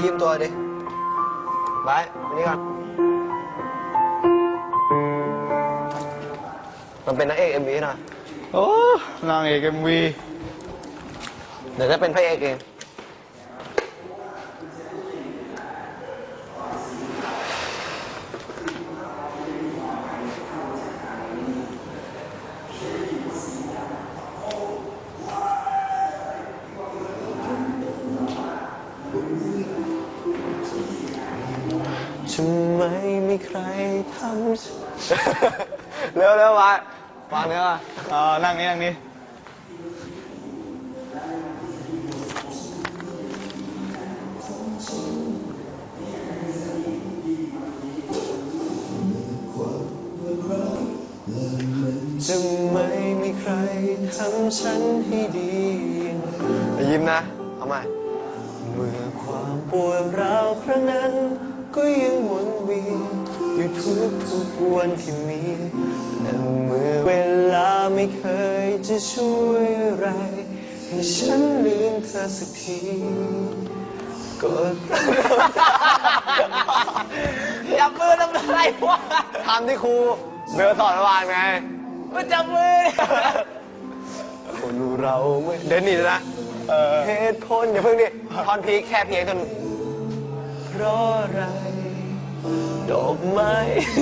ยืมตัวดิบายวันนี้ก่อนมันเป็นนางเอกMVนะโอ้นางเอกMV เดี๋ยวจะเป็นพระเอกเองทำไมไม่ใครทำ เร็วมาฟังเนื้อนั่งนี่ทำไมไม่ใครทำฉันให้ดียิ้มนะเอาใหม่เมื่อความปวดร้าวครั้งนั้นก็ยังวนเวียนอยู่ทุกวันที่มีและเมื่อเวลาไม่เคยจะช่วยอะไรให้ฉันลืมเธอสักทีก็จับมือทำอะไรวะทำที่ครูเบลสอนเมื่อวานไงมาจับมือคนเราไม่เดินหนีนะเหตุผลอย่าเพิ่งดิทอนพีคแค่เพียงจนเพราะอะไรดอกไม้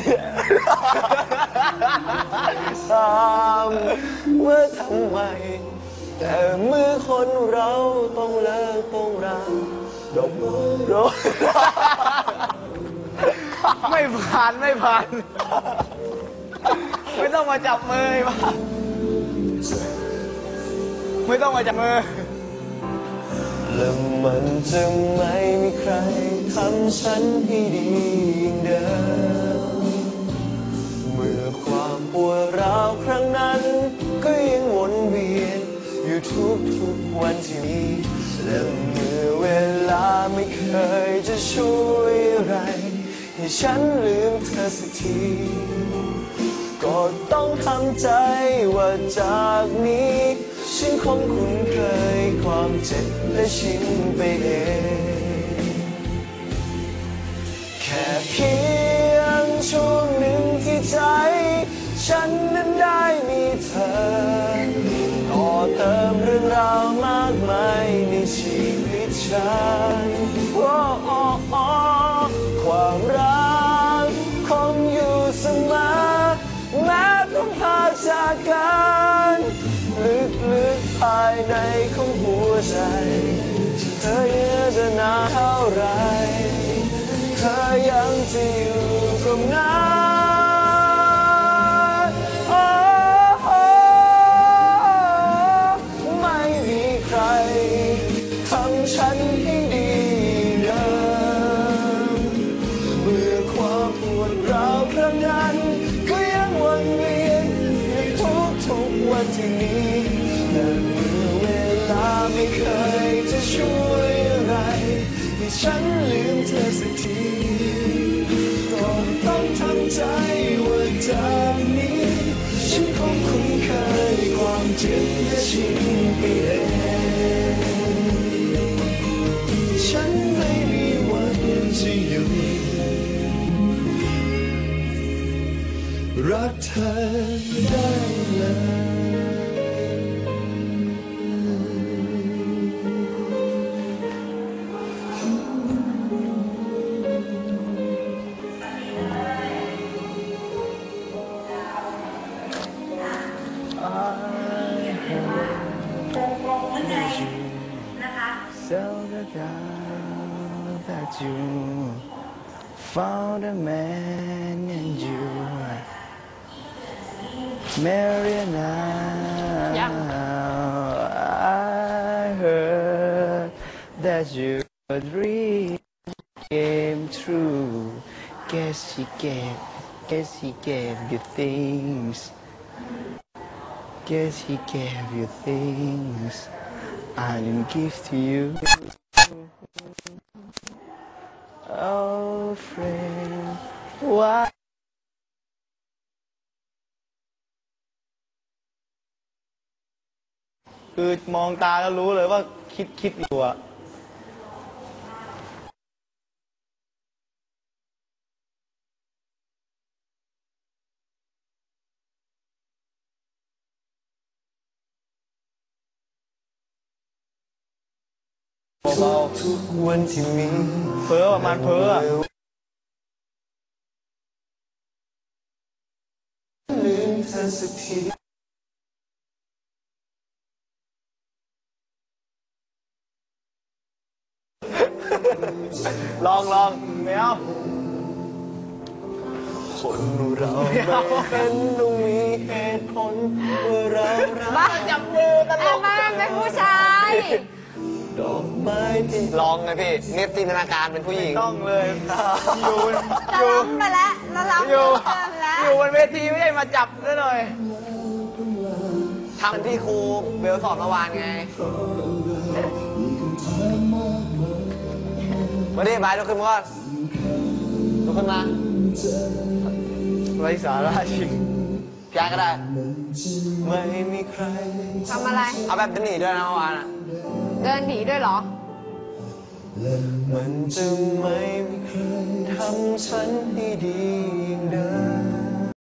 ตามว่าทำไมแต่เมื่อคนเราต้องเลิกต้องราดอกไม้ไม่ผ่านไม่ต้องมาจับมือมาไม่ต้องมาจับมือแล้วมันจะไม่มีใครทำฉันให้ดีอย่างเดิมเมื่อความปวดร้าวครั้งนั้นก็ยังวนเวียนอยู่ทุกวันที่มีและเมื่อเวลาไม่เคยจะช่วยอะไรให้ฉันลืมเธอสักทีก็ต้องทำใจว่าจากนี้ฉันคงคุ้นเคยความเจ็บและชินไปเองแค่เพียงช่วงหนึ่งที่ใจฉันนั้นได้มีเธอต่อเติมเรื่องราวมากมายในชีวิตฉันความรักคงอยู่เสมอแม้ต้องพาจากกันลึกภายในของหัวใจเธอเยือกนานเท่าไรเธอยังจะอยู่ตรงนั้นไม่มีใครทำฉันให้ดีเดิมเมื่อความปวดร้าวครั้งนั้นก็ยังวนเวียนอยู่ทุกวันที่มีแต่เมื่อเวลาไม่เคยจะช่วยอะไรให้ฉันลืมเธอสักทีก็ต้องทำใจว่าจากนี้ฉันคงคุ้นเคยความเจ็บและชินไปเองฉันไม่มีวันจะหยุดรักเธอได้เลย So the doubt that you found a man and you Mariana I heard that your dream came true Guess he gave you things Guess he gave you things I didn't give to you Oh friend whyคือมองตาแล้วรู้เลยว่าคิดอยู่อะเบาๆทุกวันที่มีเพ้อประมาณเพ้ออะลืมเธอสักทีลองไม่เอาคนเราไม่เห็นต้องมีเหตุผลว่าเรารับ้าก จับมือตลกมาเป็นผู้ชายดอกไม้ที่ลองเลยพี่นี่จินตนาการเป็นผู้หญิงต้องเลยอยู่จะล้ำไปแล้วเราล้ำอยู่เกินแล้วอยู่บนเวทีไม่ได้มาจับซะหน่อยทำที่ครูเบลสอนเมื่อวานไงมาดิบายลุกขึ้นมาก่อนลุกขึ้นมาไร้สาระจริงพี่อาร์ตก็ได้ไม่มีใครทำอะไรเอาแบบจะหนีด้วยนะเมื่อวานอ่ะเดินหนีด้วยเหรอและมันจะไม่มีใครทำฉันให้ดีอย่างเดิม